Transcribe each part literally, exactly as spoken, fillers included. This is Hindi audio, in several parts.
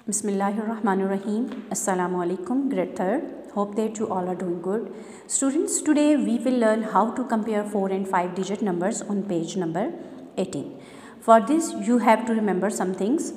Bismillahirrahmanirrahim. Assalamu alaikum, grade third. Hope that you all are doing good. Students, today we will learn how to compare four and five digit numbers on page number eighteen. For this, you have to remember some things.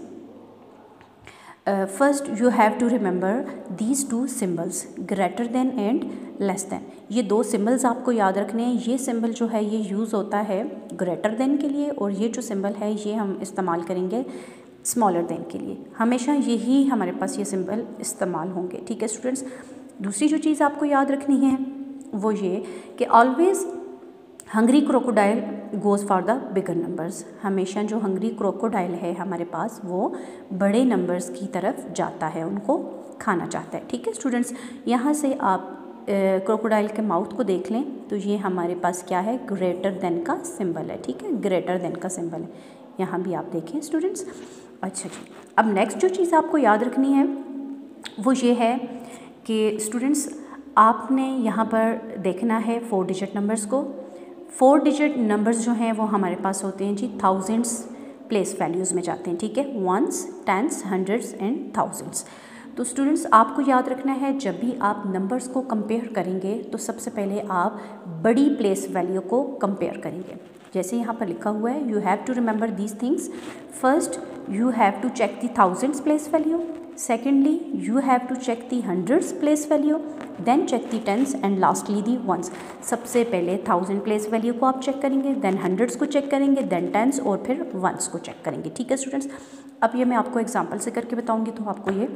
Uh, first, you have to remember these two symbols, greater than and less than. ये दो symbols आपको याद रखने हैं. ये symbol जो है ये use होता है greater than के लिए, और ये जो symbol है ये हम इस्तेमाल करेंगे स्मॉलर देन के लिए. हमेशा यही हमारे पास ये सिंबल इस्तेमाल होंगे. ठीक है स्टूडेंट्स. दूसरी जो चीज़ आपको याद रखनी है वो ये कि always hungry crocodile goes for the bigger numbers. हमेशा जो हंग्री क्रोकोडाइल है हमारे पास वो बड़े नंबर्स की तरफ जाता है, उनको खाना चाहता है. ठीक है स्टूडेंट्स. यहाँ से आप क्रोकोडाइल के माउथ को देख लें तो ये हमारे पास क्या है, ग्रेटर देन का सिंबल है. ठीक है, ग्रेटर देन का सिंबल है. यहाँ भी आप देखें स्टूडेंट्स. अच्छा जी, अब नेक्स्ट जो चीज़ आपको याद रखनी है वो ये है कि स्टूडेंट्स आपने यहाँ पर देखना है फोर डिजिट नंबर्स को. फोर डिजिट नंबर्स जो हैं वो हमारे पास होते हैं जी थाउजेंड्स प्लेस वैल्यूज़ में जाते हैं. ठीक है, ones, tens, hundreds and thousands. तो स्टूडेंट्स आपको याद रखना है जब भी आप नंबर्स को कंपेयर करेंगे तो सबसे पहले आप बड़ी प्लेस वैल्यू को कंपेयर करेंगे. जैसे यहाँ पर लिखा हुआ है, you have to remember these things. First you have to check the thousands place value. Secondly you have to check the hundreds place value. Then check the tens and lastly the ones. सबसे पहले थाउजेंड प्लेस वैल्यू को आप चेक करेंगे, देन हंड्रेड्स को चेक करेंगे, देन टेंस और फिर वंस को चेक करेंगे. ठीक है स्टूडेंट्स. अब ये मैं आपको एग्जाम्पल से करके बताऊँगी तो आपको ये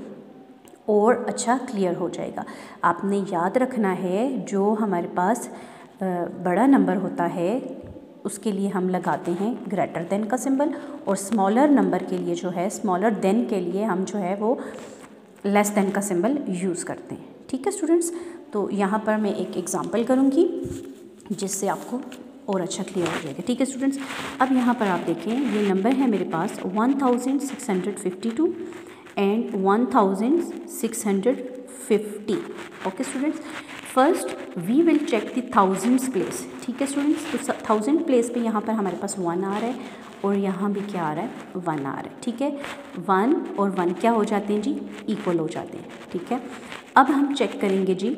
और अच्छा क्लियर हो जाएगा. आपने याद रखना है जो हमारे पास बड़ा नंबर होता है उसके लिए हम लगाते हैं ग्रेटर देन का सिंबल, और स्मॉलर नंबर के लिए जो है, स्मॉलर देन के लिए हम जो है वो लेस देन का सिंबल यूज़ करते हैं. ठीक है स्टूडेंट्स. तो यहाँ पर मैं एक एग्जांपल करूँगी जिससे आपको और अच्छा क्लियर हो जाएगा. ठीक है स्टूडेंट्स. अब यहाँ पर आप देखें ये नंबर है मेरे पास one thousand six hundred fifty two and one thousand six hundred fifty. Okay students. First we will check the thousands place. ठीक है स्टूडेंट्स. तो थाउजेंड प्लेस पे यहाँ पर हमारे पास वन आ रहा है और यहाँ भी क्या आ रहा है, वन आ रहा है. ठीक है, वन और वन क्या हो जाते हैं जी, इक्वल हो जाते हैं. ठीक है. अब हम चेक करेंगे जी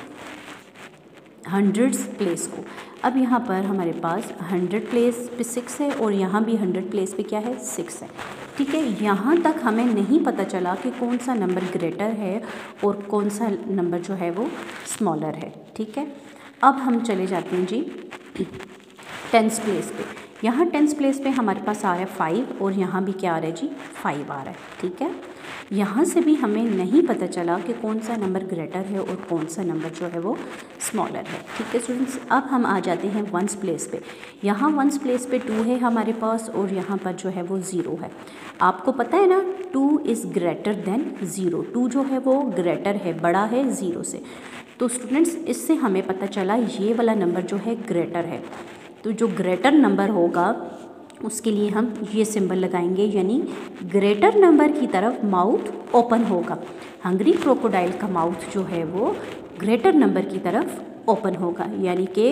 हंड्रेड्स प्लेस को. अब यहाँ पर हमारे पास हंड्रेड प्लेस पे सिक्स है और यहाँ भी हंड्रेड प्लेस पे क्या है, सिक्स है. ठीक है, यहाँ तक हमें नहीं पता चला कि कौन सा नंबर ग्रेटर है और कौन सा नंबर जो है वो स्मॉलर है. ठीक है. अब हम चले जाते हैं जी टेंस प्लेस पे. यहाँ टेंस प्लेस पे हमारे पास आ रहा है फाइव और यहाँ भी क्या आ रहा है जी, फाइव आ रहा है. ठीक है. यहाँ से भी हमें नहीं पता चला कि कौन सा नंबर ग्रेटर है और कौन सा नंबर जो है वो स्मॉलर है. ठीक है स्टूडेंट्स. अब हम आ जाते हैं वंस प्लेस पे. यहाँ वंस प्लेस पे टू है हमारे पास और यहाँ पर जो है वो ज़ीरो है. आपको पता है ना, two is greater than zero. Two जो है वो ग्रेटर है, बड़ा है ज़ीरो से. तो स्टूडेंट्स इससे हमें पता चला ये वाला नंबर जो है ग्रेटर है. तो जो ग्रेटर नंबर होगा उसके लिए हम ये सिंबल लगाएंगे, यानी ग्रेटर नंबर की तरफ माउथ ओपन होगा. हंग्री क्रोकोडाइल का माउथ जो है वो ग्रेटर नंबर की तरफ ओपन होगा, यानी कि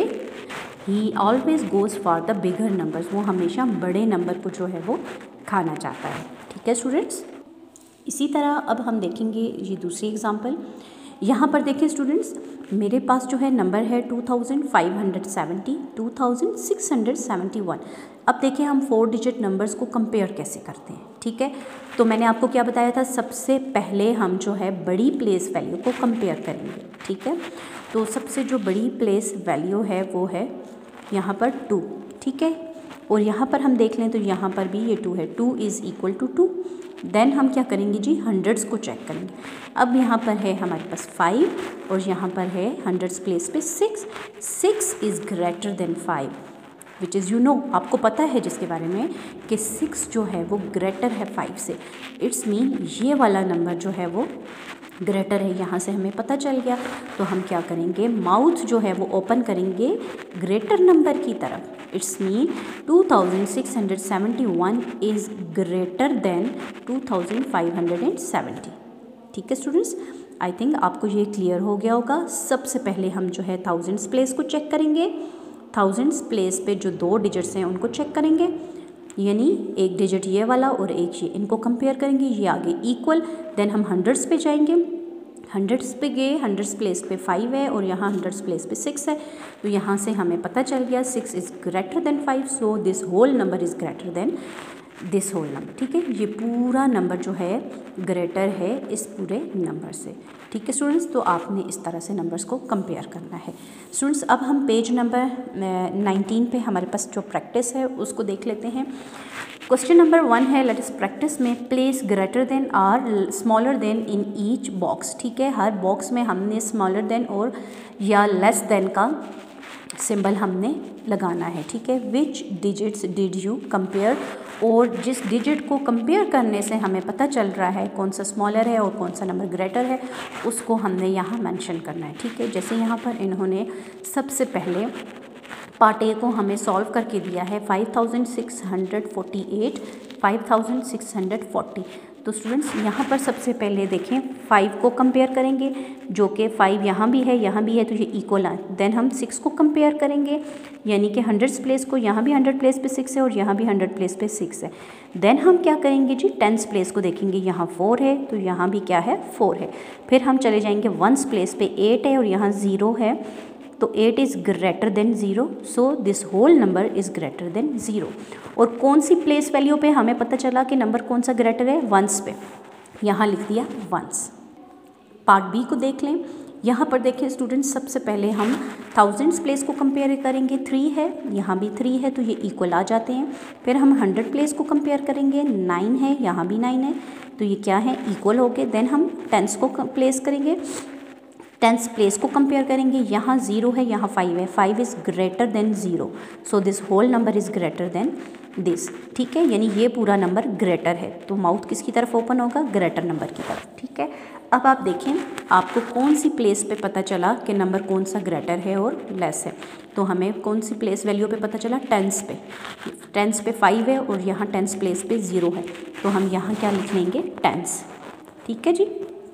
he always goes for the bigger numbers. वो हमेशा बड़े नंबर को जो है वो खाना चाहता है. ठीक है स्टूडेंट्स. इसी तरह अब हम देखेंगे ये दूसरी एग्जांपल. यहाँ पर देखें स्टूडेंट्स, मेरे पास जो है नंबर है two thousand five hundred seventy, two thousand six hundred seventy one. अब देखें हम फोर डिजिट नंबर्स को कंपेयर कैसे करते हैं. ठीक है. तो मैंने आपको क्या बताया था, सबसे पहले हम जो है बड़ी प्लेस वैल्यू को कंपेयर करेंगे. ठीक है. तो सबसे जो बड़ी प्लेस वैल्यू है वो है यहाँ पर टू. ठीक है. और यहाँ पर हम देख लें तो यहाँ पर भी ये टू है. Two is equal to two. Then हम क्या करेंगे जी, हंड्रेड्स को चेक करेंगे. अब यहाँ पर है हमारे पास फाइव और यहाँ पर है हंड्रेड्स प्लेस पे six. Six is greater than five, which is you know, आपको पता है जिसके बारे में कि सिक्स जो है वो ग्रेटर है फाइव से. इट्स मीन ये वाला नंबर जो है वो ग्रेटर है. यहाँ से हमें पता चल गया. तो हम क्या करेंगे, माउथ जो है वो ओपन करेंगे ग्रेटर नंबर की तरफ. It's mean two thousand six hundred seventy one is greater than two thousand five hundred seventy. ठीक है स्टूडेंट्स. आई थिंक आपको ये क्लियर हो गया होगा. सबसे पहले हम जो है थाउजेंड्स प्लेस को चेक करेंगे. थाउजेंड्स प्लेस पे जो दो डिजिट्स हैं उनको चेक करेंगे. यानी एक डिजिट ये वाला और एक ये, इनको कंपेयर करेंगे, ये आगे इक्वल। देन हम हंड्रेड्स पे जाएंगे, हंड्रेड्स पे गए, हंड्रेड्स प्लेस पे फाइव है और यहाँ हंड्रेड्स प्लेस पे सिक्स है, तो यहाँ से हमें पता चल गया six is greater than five, so this whole number is greater than this whole number. ठीक है, ये पूरा नंबर जो है ग्रेटर है इस पूरे नंबर से। ठीक है स्टूडेंट्स, तो आपने इस तरह से नंबर्स को कंपेयर करना है। स्टूडेंट्स अब हम पेज नंबर नाइनटीन पे हमारे पास जो प्रैक्टिस है उसको देख लेते हैं। क्वेश्चन नंबर वन है, let us practice in place greater than or smaller than in each box. ठीक है, हर बॉक्स में हमने स्मॉलर देन और या लेस देन का सिंबल हमने लगाना है। ठीक है, which digits did you compare, और जिस डिजिट को कंपेयर करने से हमें पता चल रहा है कौन सा स्मॉलर है और कौन सा नंबर ग्रेटर है, उसको हमने यहाँ मेंशन करना है। ठीक है, जैसे यहाँ पर इन्होंने सबसे पहले पार्ट ए को हमें सॉल्व करके दिया है five thousand six hundred forty eight, five thousand six hundred forty. तो स्टूडेंट्स यहाँ पर सबसे पहले देखें फाइव को कंपेयर करेंगे, जो कि फाइव यहाँ भी है यहाँ भी है तो ये इक्वल है। देन हम सिक्स को कंपेयर करेंगे, यानी कि हंड्रेड्स प्लेस को, यहाँ भी हंड्रेड प्लेस पे सिक्स है और यहाँ भी हंड्रेड प्लेस पे सिक्स है। देन हम क्या करेंगे जी, टेंस प्लेस को देखेंगे, यहाँ फोर है तो यहाँ भी क्या है, फोर है। फिर हम चले जाएंगे वंस प्लेस पे, एट है और यहाँ ज़ीरो है, तो eight is greater than zero, so this whole number is greater than zero. और कौन सी प्लेस वैल्यू पे हमें पता चला कि नंबर कौन सा ग्रेटर है, वंस पे, यहाँ लिख दिया वंस। पार्ट बी को देख लें, यहाँ पर देखें स्टूडेंट्स, सबसे पहले हम थाउजेंड्स प्लेस को कंपेयर करेंगे, थ्री है यहाँ भी थ्री है तो ये इक्वल आ जाते हैं। फिर हम हंड्रेड प्लेस को कंपेयर करेंगे, नाइन है यहाँ भी नाइन है तो ये क्या है, इक्वल हो गए। देन हम टेंस को प्लेस करेंगे, टेंस प्लेस को कंपेयर करेंगे, यहाँ ज़ीरो है यहाँ फाइव है, five is greater than zero, so this whole number is greater than this. ठीक है, यानी ये पूरा नंबर ग्रेटर है, तो माउथ किसकी तरफ ओपन होगा, ग्रेटर नंबर की तरफ। ठीक है, अब आप देखें आपको कौन सी प्लेस पे पता चला कि नंबर कौन सा ग्रेटर है और लेस है, तो हमें कौन सी प्लेस वैल्यू पे पता चला, टेंस पे। टेंस पे फाइव है और यहाँ टेंस प्लेस पे ज़ीरो है, तो हम यहाँ क्या लिख लेंगे, टेंस। ठीक है जी,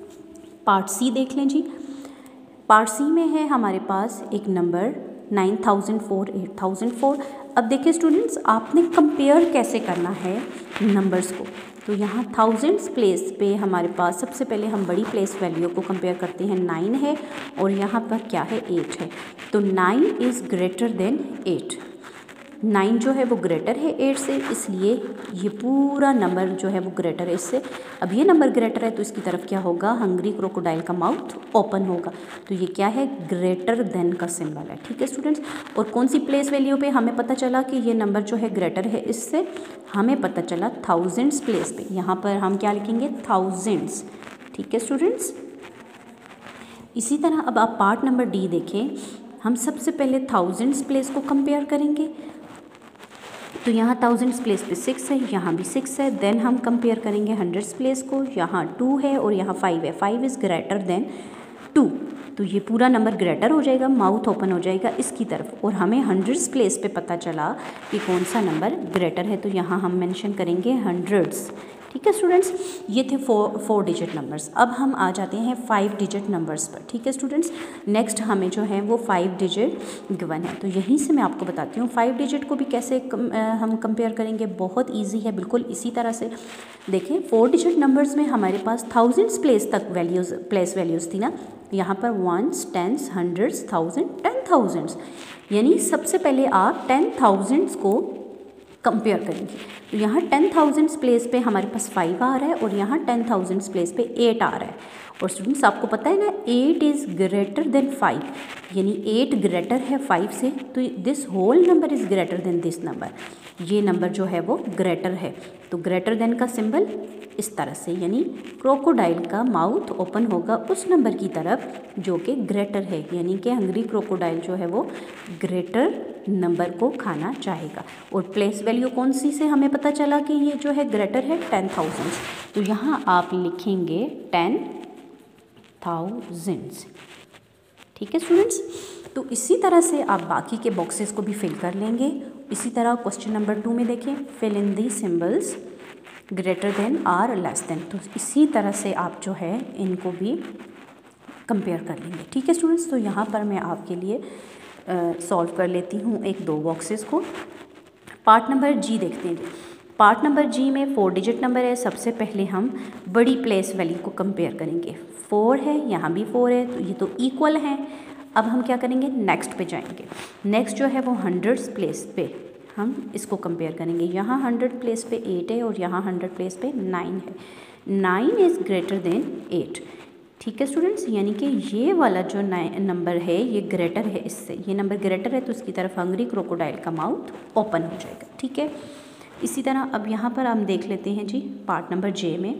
पार्ट सी देख लें जी। पार्ट सी में है हमारे पास एक number nine thousand four, eight thousand four. अब देखिए स्टूडेंट्स, आपने कंपेयर कैसे करना है नंबर्स को, तो यहाँ थाउजेंड्स प्लेस पे हमारे पास सबसे पहले हम बड़ी प्लेस वैल्यू को कंपेयर करते हैं, नाइन है और यहाँ पर क्या है, एट है, तो nine is greater than eight. Nine जो है वो ग्रेटर है एट से, इसलिए ये पूरा नंबर जो है वो ग्रेटर है इससे। अब ये नंबर ग्रेटर है तो इसकी तरफ क्या होगा, हंग्री क्रोकोडाइल का माउथ ओपन होगा, तो ये क्या है, ग्रेटर देन का सिंबल है। ठीक है स्टूडेंट्स, और कौन सी प्लेस वैल्यू पे हमें पता चला कि ये नंबर जो है ग्रेटर है, इससे हमें पता चला थाउजेंड्स प्लेस पे, यहाँ पर हम क्या लिखेंगे, थाउजेंड्स। ठीक है स्टूडेंट्स, इसी तरह अब आप पार्ट नंबर डी देखें, हम सबसे पहले थाउजेंड्स प्लेस को कंपेयर करेंगे, तो यहाँ थाउजेंड्स प्लेस पे सिक्स है, यहाँ भी सिक्स है। देन हम कंपेयर करेंगे हंड्रेड्स प्लेस को, यहाँ टू है और यहाँ फाइव है, five is greater than two, तो ये पूरा नंबर ग्रेटर हो जाएगा, माउथ ओपन हो जाएगा इसकी तरफ। और हमें हंड्रेड्स प्लेस पे पता चला कि कौन सा नंबर ग्रेटर है, तो यहाँ हम मेंशन करेंगे हंड्रेड्स। ठीक है स्टूडेंट्स, ये थे फोर फोर डिजिट नंबर्स। अब हम आ जाते हैं फाइव डिजिट नंबर्स पर। ठीक है स्टूडेंट्स, नेक्स्ट हमें जो है वो फाइव डिजिट गिवन है, तो यहीं से मैं आपको बताती हूँ फाइव डिजिट को भी कैसे कम, आ, हम कंपेयर करेंगे। बहुत ईजी है, बिल्कुल इसी तरह से। देखिए फोर डिजिट नंबर्स में हमारे पास थाउजेंड्स प्लेस तक वैल्यूज़ प्लेस वैल्यूज़ थी ना, यहाँ पर ones, tens, hundreds, thousand, ten thousands, यानी सबसे पहले आप टेन थाउजेंड्स को कंपेयर करेंगे, तो यहाँ टेन थाउजेंड्स प्लेस पे हमारे पास फाइव आ रहा है और यहाँ टेन थाउजेंड्स प्लेस पे एट आ रहा है। और स्टूडेंट्स आपको पता है ना, eight is greater than five, यानी एट ग्रेटर है फाइव से, तो this whole number is greater than this number, ये नंबर जो है वो ग्रेटर है। तो ग्रेटर देन का सिंबल इस तरह से, यानी क्रोकोडाइल का माउथ ओपन होगा उस नंबर की तरफ जो कि ग्रेटर है, यानी कि हंग्री क्रोकोडाइल जो है वो ग्रेटर नंबर को खाना चाहेगा। और प्लेस वैल्यू कौन सी से हमें पता चला कि ये जो है ग्रेटर है, टेन थाउजेंड्स, तो यहाँ आप लिखेंगे टेन थाउजेंड्स। ठीक है स्टूडेंट्स, तो इसी तरह से आप बाकी के बॉक्सेस को भी फिल कर लेंगे। इसी तरह क्वेश्चन नंबर टू में देखें, fill in the symbols greater than or less than, तो इसी तरह से आप जो है इनको भी कंपेयर कर लेंगे। ठीक है स्टूडेंट्स, तो यहाँ पर मैं आपके लिए सॉल्व कर लेती हूँ एक दो बॉक्सेस को। पार्ट नंबर जी देखते हैं। पार्ट नंबर जी में फोर डिजिट नंबर है। सबसे पहले हम बड़ी प्लेस वैल्यू को कंपेयर करेंगे। फोर है, यहाँ भी फोर है, तो ये तो इक्वल हैं। अब हम क्या करेंगे, नेक्स्ट पे जाएंगे। नेक्स्ट जो है वो हंड्रेड्स प्लेस पे हम इसको कंपेयर करेंगे। यहाँ हंड्रेड प्लेस पे एट है और यहाँ हंड्रेड प्लेस पे नाइन है। Nine is greater than eight. ठीक है स्टूडेंट्स, यानी कि ये वाला जो नंबर है ये ग्रेटर है इससे। ये नंबर ग्रेटर है तो इसकी तरफ हंग्री क्रोकोडाइल का माउथ ओपन हो जाएगा। ठीक है, इसी तरह अब यहाँ पर हम देख लेते हैं जी पार्ट नंबर जे में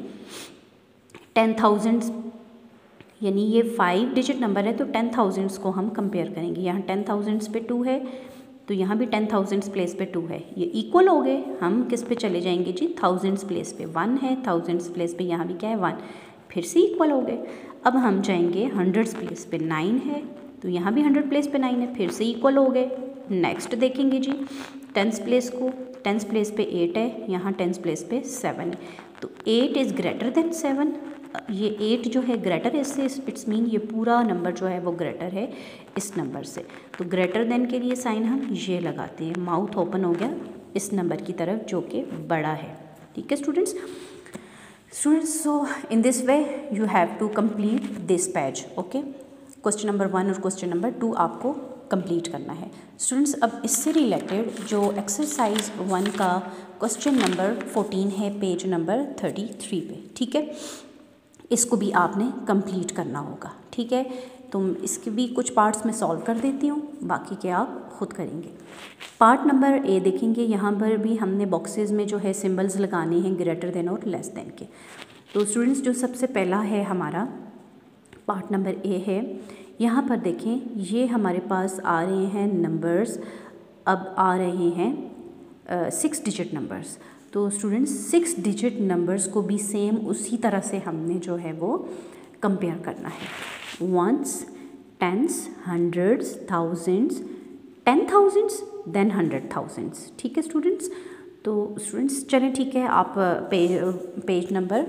टेन थाउजेंड्स, यानी ये फाइव डिजिट नंबर है तो टेन थाउजेंड्स को हम कंपेयर करेंगे। यहाँ टेन थाउजेंड्स पे टू है तो यहाँ भी टेन थाउजेंड्स प्लेस पे टू है, ये इक्वल हो गए। हम किस पे चले जाएंगे जी, थाउजेंड्स प्लेस पे वन है, थाउजेंड्स प्लेस पे यहाँ भी क्या है वन, फिर से इक्वल हो गए। अब हम जाएंगे हंड्रेड्स प्लेस पे नाइन है तो यहाँ भी हंड्रेड प्लेस पे नाइन है, फिर से इक्वल हो गए। नेक्स्ट देखेंगे जी टेंस प्लेस को, टेंस प्लेस पे एट है, यहाँ टेंस प्लेस पे सेवन है, तो eight is greater than seven. ये एट जो है ग्रेटर है इससे, इट्स मीन ये पूरा नंबर जो है वो ग्रेटर है इस नंबर से। तो ग्रेटर देन के लिए साइन हम ये लगाते हैं, माउथ ओपन हो गया इस नंबर की तरफ जो कि बड़ा है। ठीक है students, students so in this way you have to complete this page. Okay, question number one और क्वेश्चन नंबर टू आपको कंप्लीट करना है। स्टूडेंट्स अब इससे रिलेटेड जो एक्सरसाइज वन का क्वेश्चन नंबर फोर्टीन है पेज नंबर थर्टी थ्री पे, ठीक है, इसको भी आपने कंप्लीट करना होगा। ठीक है, तो इसके भी कुछ पार्ट्स में सॉल्व कर देती हूँ, बाकी के आप खुद करेंगे। पार्ट नंबर ए देखेंगे, यहाँ पर भी हमने बॉक्सेस में जो है सिंबल्स लगाने हैं ग्रेटर देन और लेस देन के। तो स्टूडेंट्स जो सबसे पहला है हमारा पार्ट नंबर ए है, यहाँ पर देखें ये हमारे पास आ रहे हैं नंबर्स, अब आ रहे हैं सिक्स डिजिट नंबर्स। तो स्टूडेंट्स सिक्स डिजिट नंबर्स को भी सेम उसी तरह से हमने जो है वो कंपेयर करना है। Ones, tens, hundreds, thousands, ten thousands, then hundred thousands. ठीक है स्टूडेंट्स, तो स्टूडेंट्स चलें ठीक है, आप पेज पेज नंबर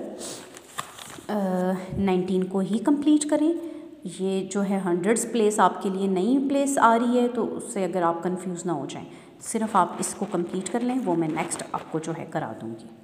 नाइनटीन को ही कंप्लीट करें। ये जो है हंड्रेड्स प्लेस आपके लिए नई प्लेस आ रही है तो उससे अगर आप कंफ्यूज ना हो जाएं, सिर्फ आप इसको कंप्लीट कर लें, वो मैं नेक्स्ट आपको जो है करा दूँगी।